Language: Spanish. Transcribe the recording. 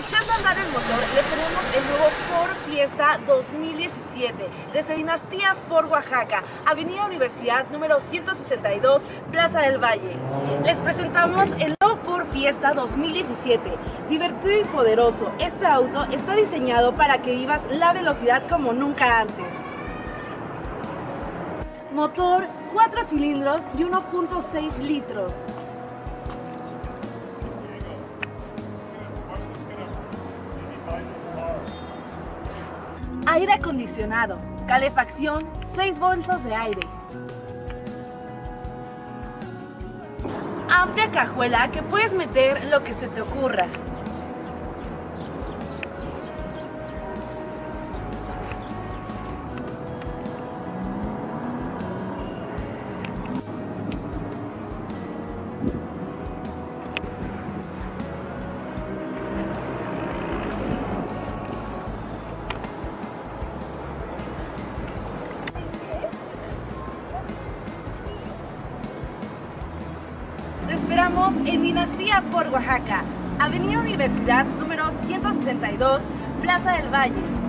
echando a andar el motor, les tenemos el nuevo Ford Fiesta 2017, desde Dinastía Ford Oaxaca, Avenida Universidad número 162, Plaza del Valle. Les presentamos el nuevo Ford Fiesta 2017, divertido y poderoso. Este auto está diseñado para que vivas la velocidad como nunca antes. Motor 4 cilindros y 1.6 litros. Aire acondicionado, calefacción, 6 bolsas de aire. Amplia cajuela que puedes meter lo que se te ocurra. Te esperamos en Dinastía Ford Oaxaca, Avenida Universidad número 162, Plaza del Valle.